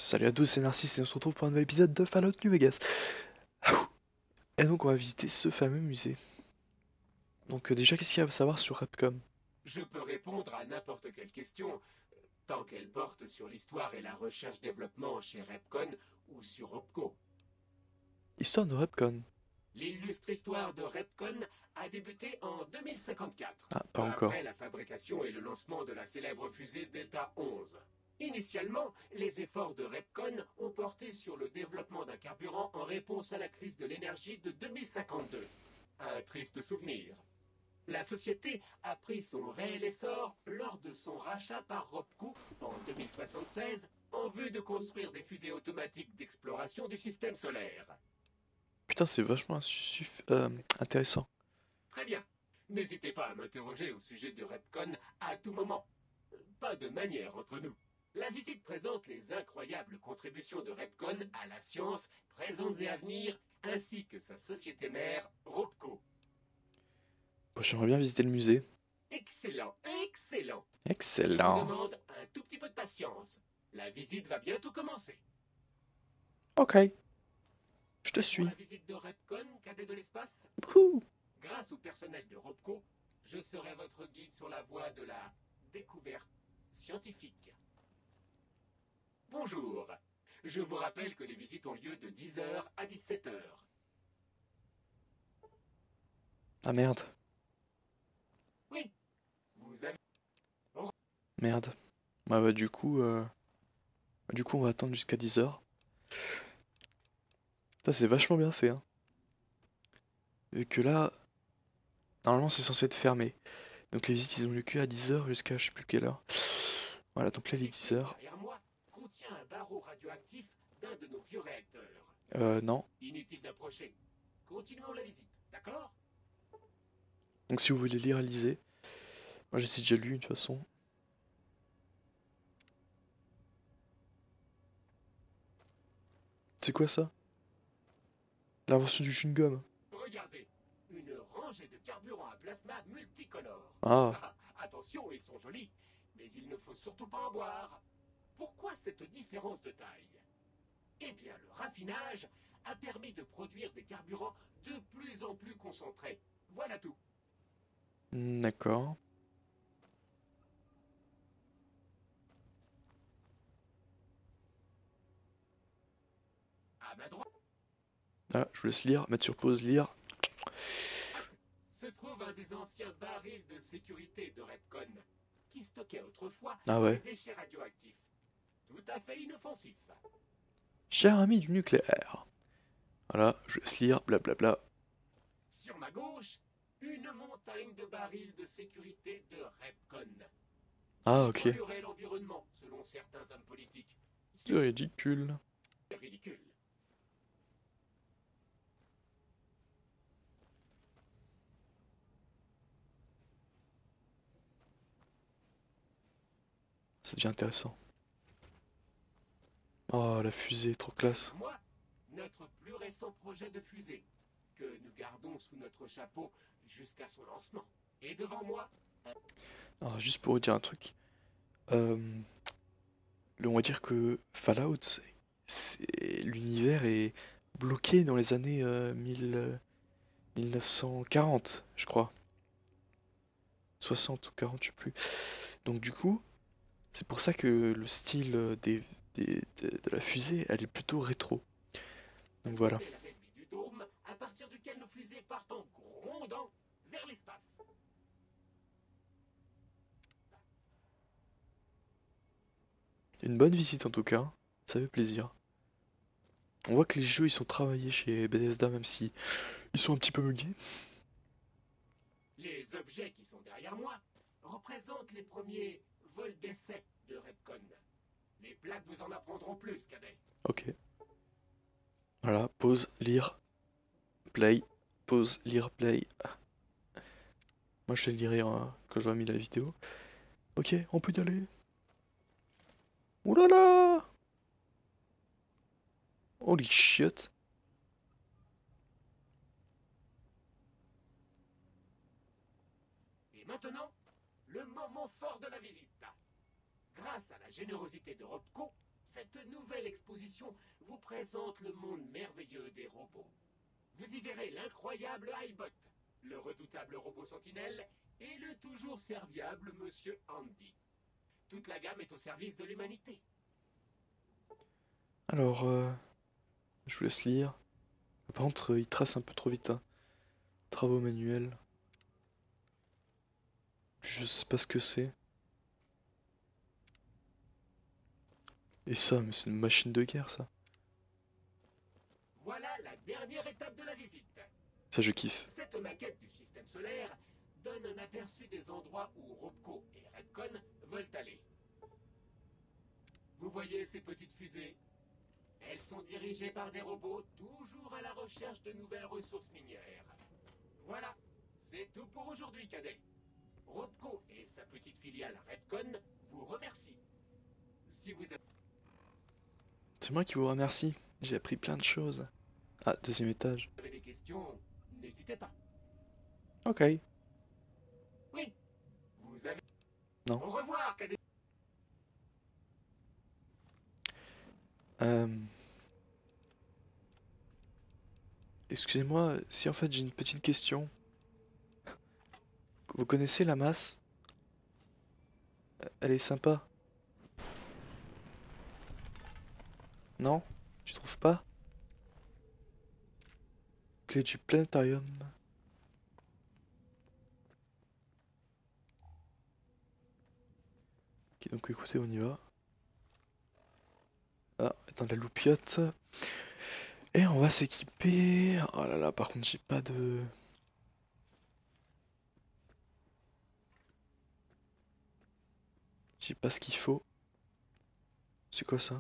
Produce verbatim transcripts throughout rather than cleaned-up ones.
Salut à tous, c'est Narcisse et on se retrouve pour un nouvel épisode de Fallout New Vegas. Ah, ouh. Et donc on va visiter ce fameux musée. Donc euh, déjà, qu'est-ce qu'il y a à savoir sur Repcom? Je peux répondre à n'importe quelle question, tant qu'elle porte sur l'histoire et la recherche-développement chez Repcon ou sur Opco. Histoire de Repcon. L'illustre histoire de Repcon a débuté en deux mille cinquante-quatre, Ah, pas peu encore. après la fabrication et le lancement de la célèbre fusée Delta onze. Initialement, les efforts de Repcon ont porté sur le développement d'un carburant en réponse à la crise de l'énergie de deux mille cinquante-deux. Un triste souvenir. La société a pris son réel essor lors de son rachat par Robco en deux mille soixante-seize en vue de construire des fusées automatiques d'exploration du système solaire. Putain, c'est vachement suff- euh, intéressant. Très bien. N'hésitez pas à m'interroger au sujet de Repcon à tout moment. Pas de manière entre nous. La visite présente les incroyables contributions de Repcon à la science, présentes et à venir, ainsi que sa société mère, Robco. Bon, j'aimerais bien visiter le musée. Excellent, excellent. Je vous Excellent. demande un tout petit peu de patience. La visite va bientôt commencer. Ok, je te Pour suis. la visite de Repcon, cadet de l'espace, Wouhou. grâce au personnel de Robco, je serai votre guide sur la voie de la découverte scientifique. Bonjour. Je vous rappelle que les visites ont lieu de dix heures à dix-sept heures. Ah merde, Oui, vous avez... merde. Ouais, bah du coup, euh... du coup on va attendre jusqu'à dix heures. Ça c'est vachement bien fait, hein. Vu que là, normalement c'est censé être fermé. Donc les visites ils ont lieu que à dix heures jusqu'à je sais plus quelle heure. Voilà, donc là il est dix heures. Derrière moi contient un barreau radioactif d'un de nos vieux réacteurs. Euh, non. Inutile d'approcher. Continuons la visite, d'accord? Donc si vous voulez lire, lisez. Moi j'ai déjà lu de toute façon. C'est quoi ça? L'invention du chewing-gum. Regardez, une rangée de carburants à plasma multicolores. Ah, Attention, ils sont jolis, mais il ne faut surtout pas en boire. Pourquoi cette différence de taille? Eh bien, le raffinage a permis de produire des carburants de plus en plus concentrés. Voilà tout. hmm, d'accord. À ma droite Ah, je vous laisse lire, mettre sur pause, lire. se trouve un des anciens barils de sécurité de Repcon, qui stockait autrefois Ah des ouais. déchets radioactifs. Tout à fait inoffensif. Cher ami du nucléaire. Voilà, je vous laisse lire, blablabla. Sur ma gauche, une montagne de barils de sécurité de Repcon. Ah, Qui ok. polluerait l'environnement, selon certains hommes politiques. C'est ridicule. C'est ridicule. Ça devient intéressant. Oh, la fusée, trop classe. Moi, notre plus récent projet de fusée, que nous gardons sous notre chapeau jusqu'à son lancement. Et devant moi, Alors, juste pour vous dire un truc. Euh, le- on va dire que Fallout, c'est- l'univers est bloqué dans les années euh, mille, euh, mille neuf cent quarante, je crois. soixante ou quarante, je sais plus. Donc du coup, c'est pour ça que le style euh, des, des- de, de la fusée, elle est plutôt rétro. Donc voilà. c'est la réduit du dôme, à partir duquel nos fusées partent en grondant vers l'espace. Une bonne visite en tout cas. Ça fait plaisir. On voit que les jeux ils sont travaillés chez Bethesda même si ils sont un petit peu buggés. Les objets qui sont derrière moi représentent les premiers vols d'essai de Repcon. Les plaques vous en apprendront plus, cadet. Ok. Voilà, pause, lire, play, pause, lire, play. Moi je les lirai hein, quand j'aurai mis la vidéo. Ok, on peut y aller. Ouh là là! Holy shit! Et maintenant, le moment fort de la visite. Grâce à la générosité de Robco, Cette nouvelle exposition vous présente le monde merveilleux des robots. Vous y verrez l'incroyable iBot, le redoutable robot sentinelle et le toujours serviable Monsieur Andy. Toute la gamme est au service de l'humanité. Alors, euh, je vous laisse lire. Par contre, euh, il trace un peu trop vite. Hein. Travaux manuels. Je sais pas ce que c'est. Et ça, mais c'est une machine de guerre, ça. Voilà la dernière étape de la visite. Ça, je kiffe. Cette maquette du système solaire donne un aperçu des endroits où Robco et Repcon veulent aller. Vous voyez ces petites fusées? Elles sont dirigées par des robots toujours à la recherche de nouvelles ressources minières. Voilà, c'est tout pour aujourd'hui, cadet. Robco et sa petite filiale Repcon vous remercient. Si vous avez... C'est moi qui vous remercie. J'ai appris plein de choses. Ah, deuxième étage. Vous avez des questions, n'hésitez pas. Ok. Oui, vous avez... Non. Au revoir, cadet. Euh... Excusez-moi, si en fait j'ai une petite question. Vous connaissez la masse? Elle est sympa. Non? Tu trouves pas? Clé du planétarium. Ok, donc écoutez, on y va. Ah, dans la loupiote. Et on va s'équiper. Oh là là, par contre, j'ai pas de... J'ai pas ce qu'il faut. C'est quoi ça?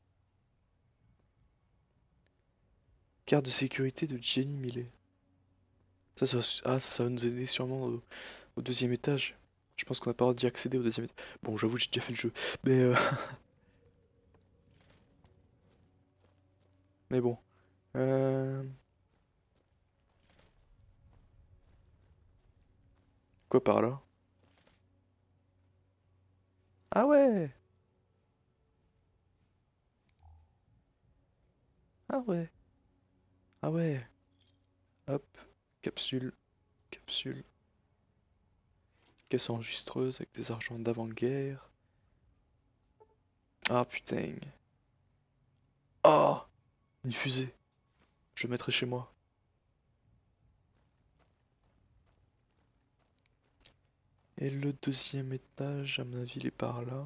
Carte de sécurité de Jenny Millet. Ça, ça va, ah, ça va nous aider sûrement au, au deuxième étage. Je pense qu'on n'a pas le droit d'y accéder au deuxième étage. Bon, j'avoue, j'ai déjà fait le jeu. Mais, euh... Mais bon. Euh... Quoi par là? Ah ouais! Ah ouais! Ah ouais! Hop, capsule, capsule. Caisse enregistreuse avec des argents d'avant-guerre. Ah putain. Ah! Une fusée. Je le mettrai chez moi. Et le deuxième étage, à mon avis, il est par là.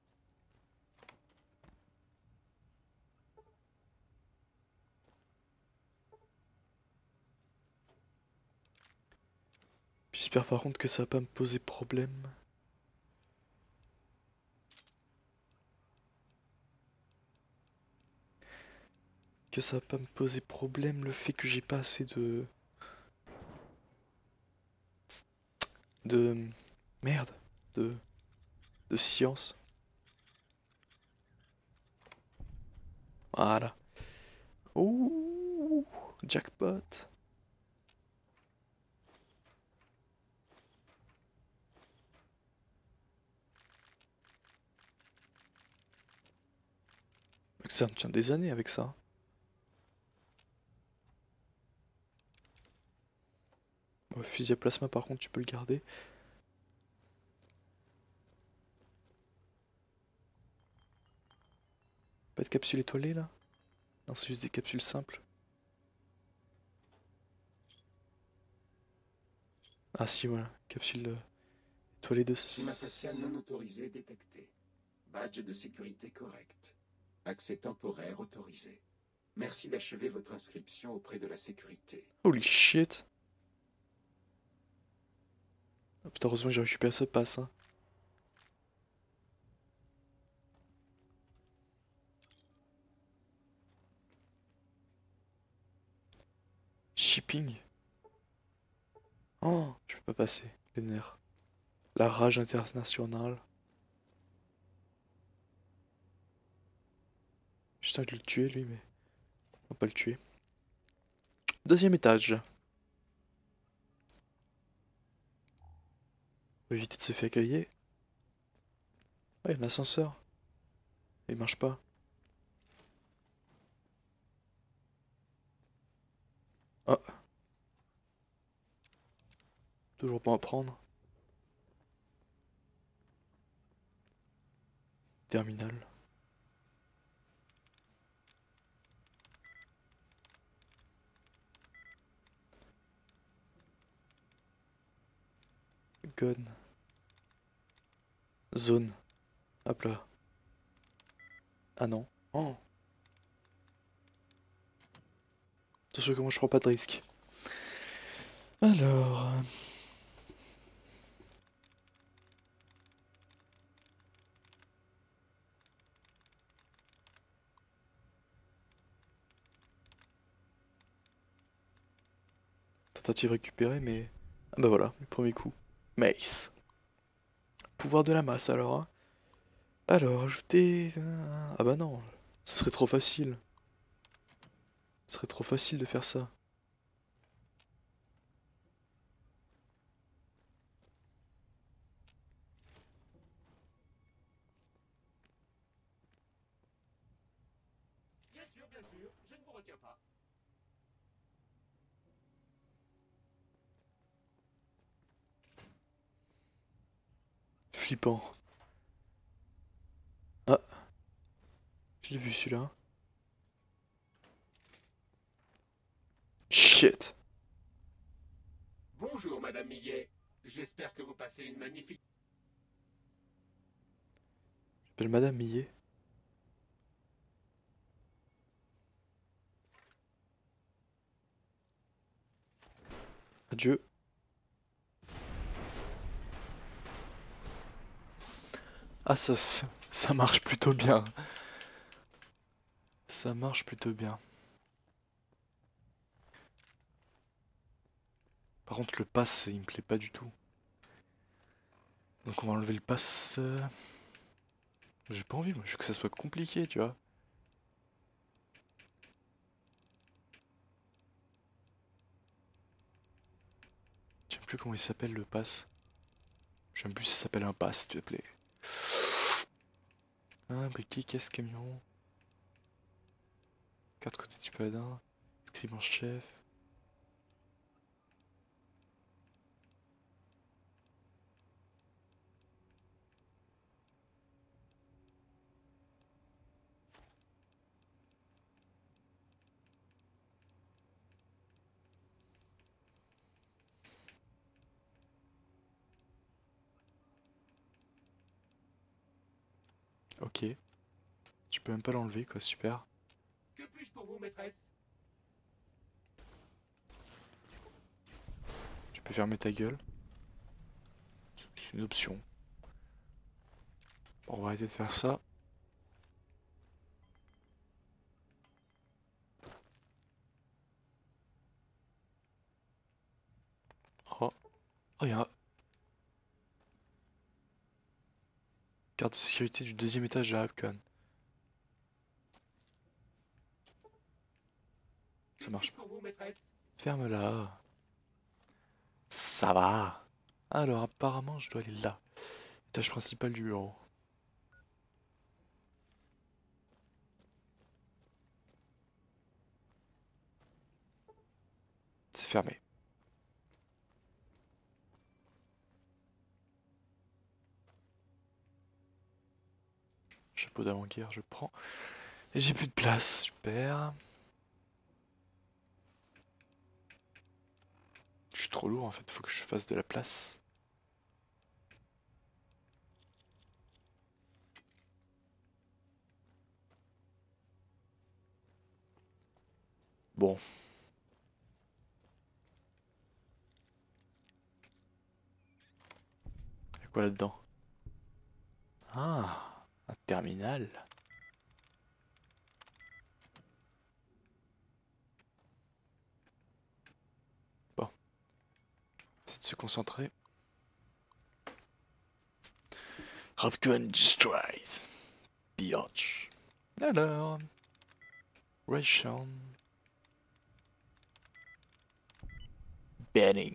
J'espère par contre que ça va pas me poser problème. Que ça va pas me poser problème le fait que j'ai pas assez de... De... Merde. De... De science. Voilà. Ouh, jackpot. Ça me tient des années avec ça. Ouais, fusil à plasma par contre tu peux le garder. Pas de capsule étoilée là? Non, c'est juste des capsules simples. Ah si, voilà, capsule euh, étoilée de... Climat facial non autorisé détecté. Badge de sécurité correct. Accès temporaire autorisé. Merci d'achever votre inscription auprès de la sécurité. Holy shit! Oh, putain, heureusement que j'ai récupéré ce pass. Hein. Shipping? Oh, je peux pas passer, les nerfs. La rage internationale. Juste envie de le tuer lui, mais on va pas le tuer. Deuxième étage. Pour éviter de se faire griller. Ah, il y a un ascenseur. Il marche pas. Toujours pas en prendre. Terminal. Gun. Zone. Hop là. Ah non. Oh. Attention comment je prends pas de risque. Alors... Tentative récupérée, mais... Ah bah voilà, le premier coup. Mace. Pouvoir de la masse alors. Hein. Alors, ajouter... Ah bah non, ce serait trop facile. Ce serait trop facile de faire ça. Bien sûr, bien sûr, je ne vous retiens pas. Flippant. Ah. Je l'ai vu celui-là. Shit. Bonjour, Madame Millet. J'espère que vous passez une magnifique... J'appelle Madame Millet. Adieu. Ah ça, ça, ça marche plutôt bien. Ça marche plutôt bien. Par contre le pass il me plaît pas du tout. Donc on va enlever le pass. euh, J'ai pas envie moi, je veux que ça soit compliqué tu vois. Je sais plus comment il s'appelle le pass. Je sais plus si ça s'appelle un pass s'il te plaît. Un briquet, caisse, camion. Carte côté du paladin. Scribe en chef. Ok. Je peux même pas l'enlever quoi, super. Que puis-je pour vous, maîtresse? Tu peux fermer ta gueule. C'est une option. Bon, on va arrêter de faire ça. Oh. Oh, y'a un... Carte de sécurité du deuxième étage de la Rapcon. Ça marche pas. Pour vous, maîtresse? Ferme-la. Ça va. Alors apparemment je dois aller là. Étage principal du bureau. C'est fermé. Chapeau d'avant-guerre, je prends. Et j'ai plus de place, super. Je suis trop lourd en fait, faut que je fasse de la place. Bon. Y'a quoi là-dedans? Ah, un terminal. Bon. C'est de se concentrer. Ravgun destroys. Biatch. Alors. Ration. Banning.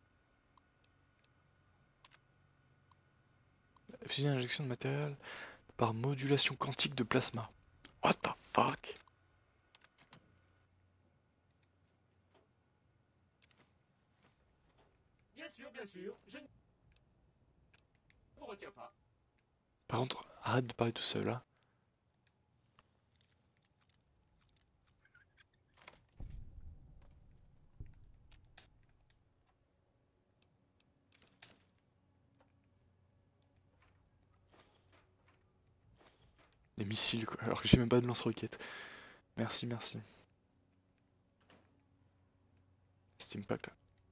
Fusil d'injection de matériel. par modulation quantique de plasma. What the fuck? Bien sûr, bien sûr, je ne vous retiens pas. Par contre, arrête de parler tout seul, hein. Des missiles, quoi, alors que j'ai même pas de lance-roquettes. Merci, merci. Steampack.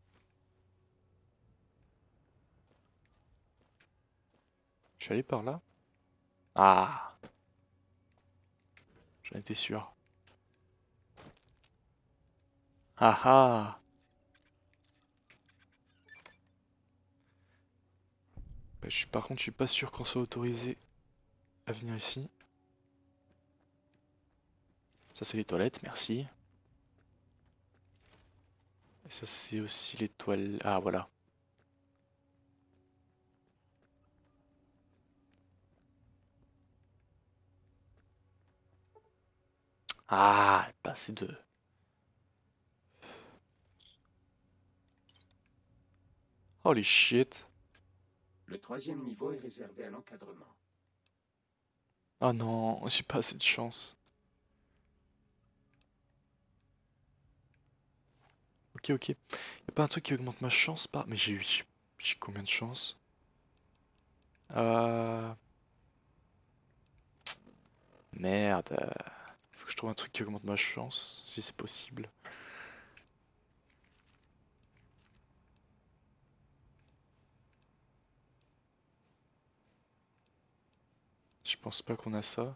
Je suis allé par là? Ah! J'en étais sûr. Ah ah! Bah, je suis, par contre, je suis pas sûr qu'on soit autorisé à venir ici. Ça, c'est les toilettes, merci. Et ça, c'est aussi les toilettes. Ah, voilà. Ah, pas assez de... Holy shit. Le troisième niveau est réservé à l'encadrement. Oh non, j'ai pas assez de chance. Ok, ok. Y'a pas un truc qui augmente ma chance, pas... Mais j'ai eu... j'ai- J'ai combien de chance? Euh... Merde. euh, Faut que je trouve un truc qui augmente ma chance, si c'est possible. Je pense pas qu'on a ça.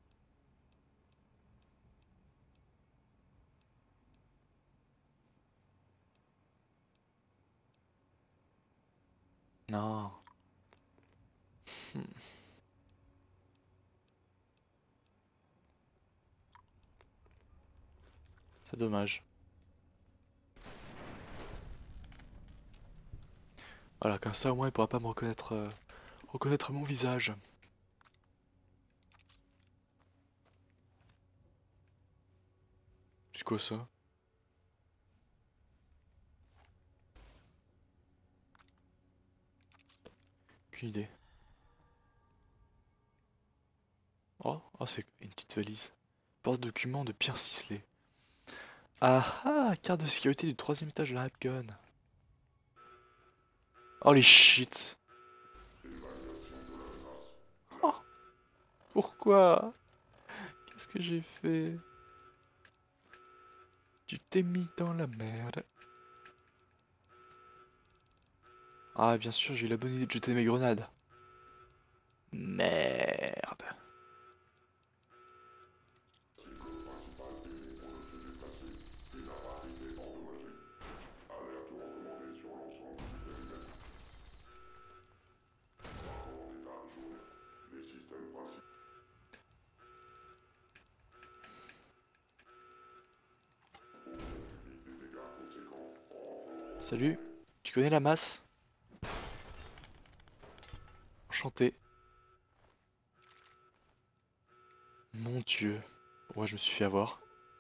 Non. Hmm, c'est dommage. Voilà, comme ça au moins il pourra pas me reconnaître, euh, reconnaître mon visage. C'est quoi ça? Aucune idée. Oh, oh c'est une petite valise. Porte-document de Pierre Sisley. Ah ah, carte de sécurité du troisième étage de la Rapgun. Holy shit. Oh, pourquoi? Qu'est-ce que j'ai fait? Tu t'es mis dans la merde. Ah, bien sûr, j'ai eu la bonne idée de jeter mes grenades. Merde. Salut, tu connais la masse? Enchanté. Mon Dieu. Ouais, je me suis fait avoir.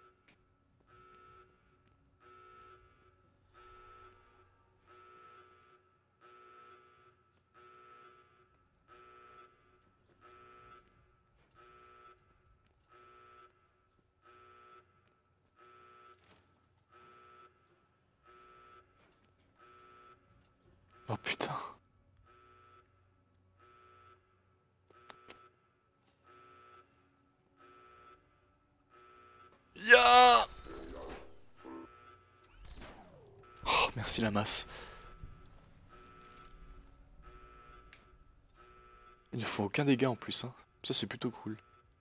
Oh putain. Ya. Oh, merci la masse. Ils ne font aucun dégât en plus, hein. Ça c'est plutôt cool.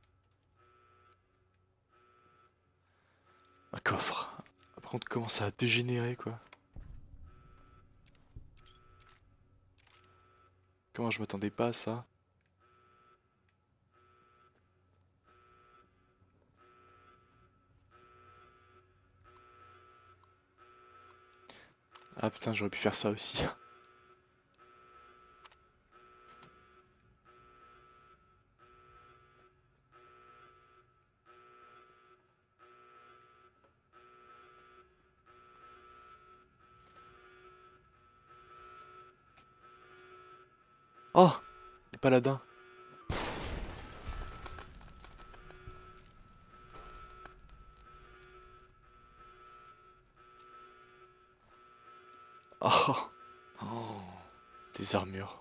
Un coffre. Par contre, comment ça a dégénéré quoi. Comment je m'attendais pas à ça. Ah putain, j'aurais pu faire ça aussi. Oh, les paladins. Oh, oh, des armures.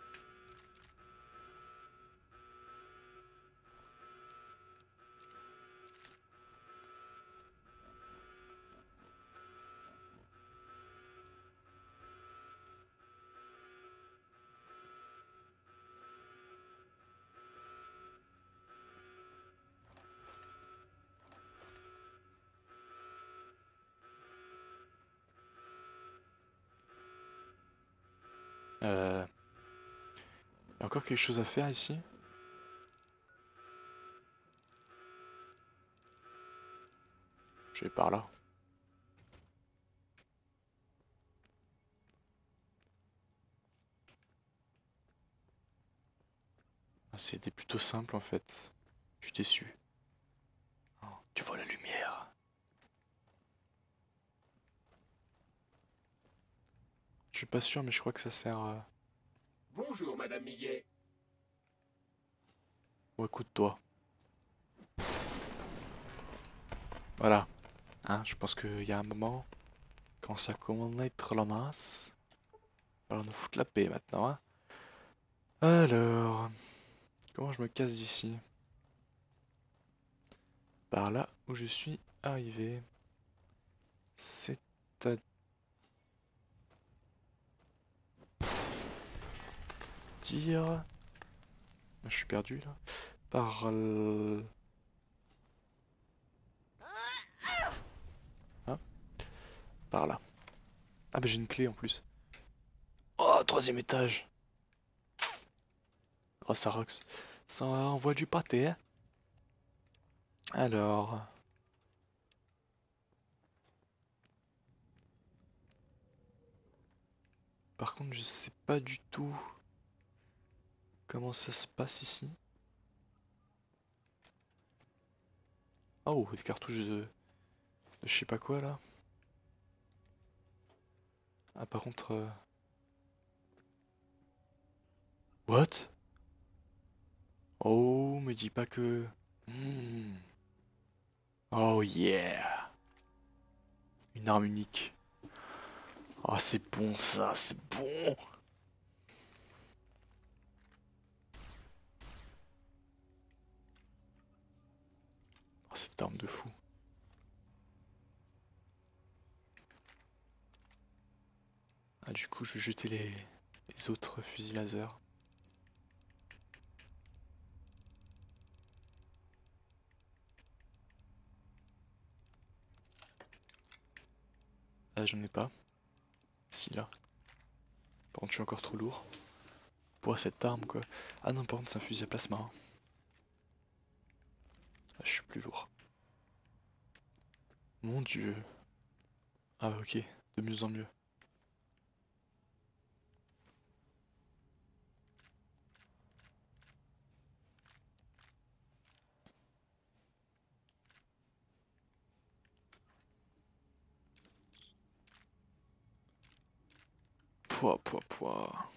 Euh... Il y a encore quelque chose à faire ici? Je vais par là. C'était plutôt simple en fait. Je suis déçu. Oh, tu vois la lumière. Je suis pas sûr mais je crois que ça sert à... Bonjour, Madame Millet. Oh, écoute-toi. Voilà. Hein, je pense qu'il y a un moment, quand ça commence à être la masse, alors nous foutre la paix maintenant. Hein. Alors, comment je me casse d'ici? Par là où je suis arrivé. C'est-à-dire... Je suis perdu là. Par... le- Hein? Par là. Ah bah j'ai une clé en plus. Oh, troisième étage. Oh, ça rox. Ça envoie du pâté, hein. Alors... Par contre, je sais pas du tout comment ça se passe ici. Oh, des cartouches de... de je sais pas quoi là. Ah, par contre... euh, What? Oh, me dis pas que... Hmm. Oh yeah. Une arme unique. Oh, c'est bon ça, c'est bon. Oh, cette arme de fou. Ah, du coup, je vais jeter les, les autres fusils laser. Ah, j'en ai pas. Si, là. Par contre, je suis encore trop lourd. Pour cette arme, quoi. Ah non, par contre, c'est un fusil à plasma. Hein. Ah, je suis plus lourd. Mon dieu. Ah, ok. De mieux en mieux. Pouah, pouah, pouah.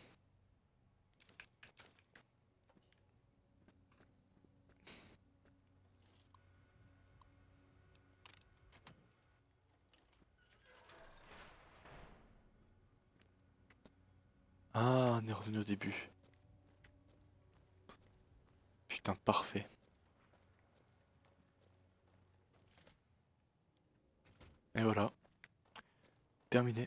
Ah, on est revenu au début. Putain, parfait. Et voilà. Terminé.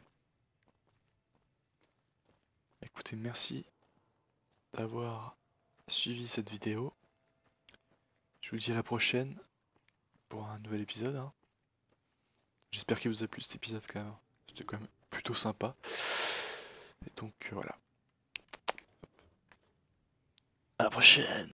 Écoutez, merci d'avoir suivi cette vidéo. Je vous dis à la prochaine pour un nouvel épisode. Hein. J'espère qu'il vous a plu cet épisode quand même. C'était quand même plutôt sympa. Et donc euh, voilà. À la prochaine.